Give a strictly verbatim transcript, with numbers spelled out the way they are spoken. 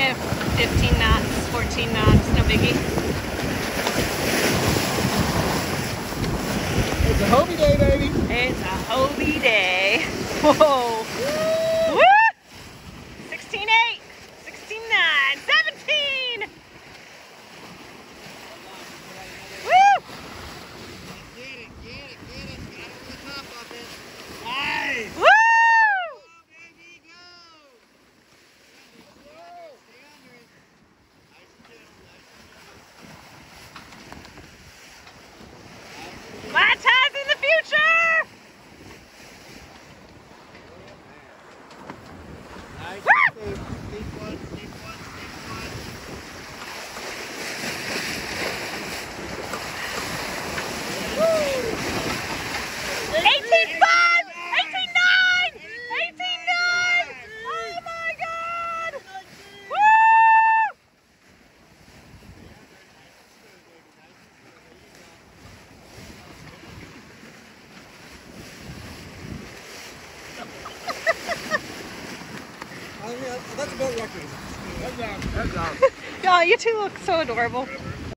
Eh, fifteen knots, fourteen knots, no biggie. It's a Hobie day, baby. It's a Hobie day. Whoa. Woo! sixteen eight, sixteen nine, seventeen. Woo! Get it, get it, get it. Get it to the top of it. Nice. Woo! Go, baby, go. Stay under it. Nice and gentle, nice and gentle. My time's in the future! Nice. Woo! Steep, steep one, steep one, steep one. eighteen five! eighteen nine! eighteen nine! Oh my god! Woo! I mean, that's a boat record. Good job. Good job. Oh, you two look so adorable.